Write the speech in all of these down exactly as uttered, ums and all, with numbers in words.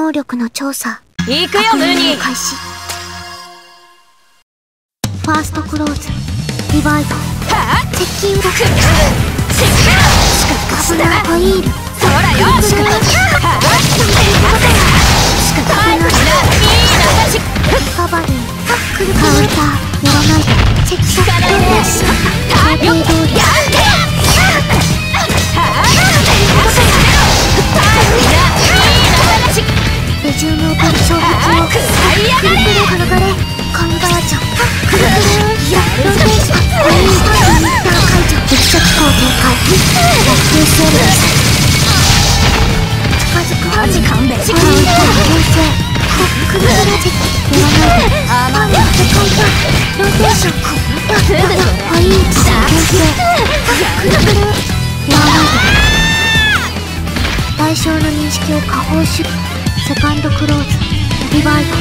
能力の調査。 行くよムーニー。 開始。ファーストクローズ。リバイド。接近だ。危ないホイール。 そらよしかカバリー。カウンター。やらないで。チェック。 力でターゲットやってレジュームを取る衝撃をくるくる転がれコンバージョンくるくるやるでしょインター解除実射機構展開ラッキーセールです近づくマジ勘弁カウンター編成くるくるチェック言わないであまり世界観ローテーションポイント編成くるくる言わないで対象の認識を下方しセカンドクローズリバイド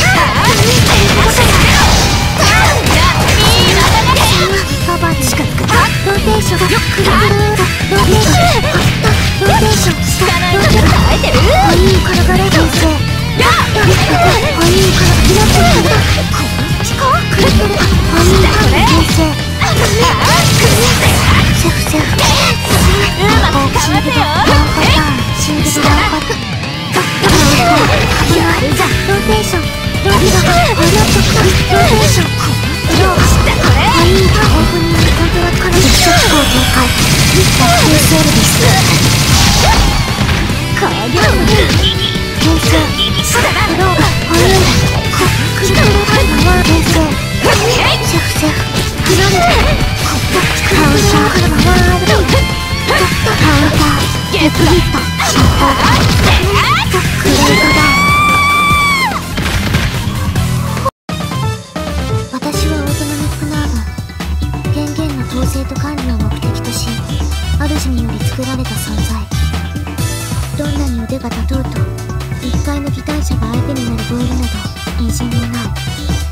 カバーにローテーションくるくるローテーションローテーションローテーションホイール転がれ編成ホイールから開くくるくるホイール編成セフセフうまくかわせよシングルワンパターンローテーションローテーションローテーションローテーションローホイールオープニングコントラから実射機構展開ラッキーセールですカーギョン編成ローホイールくるくる回転成セフセフクロルカウンターから回るカウンターゲットヒット進行クレイトダウン私はオートナミックナーブ権限の統制と管理を目的とし主により作られた存在どんなに腕が立とうと一回の擬態者が相手になるボールなどみじんもない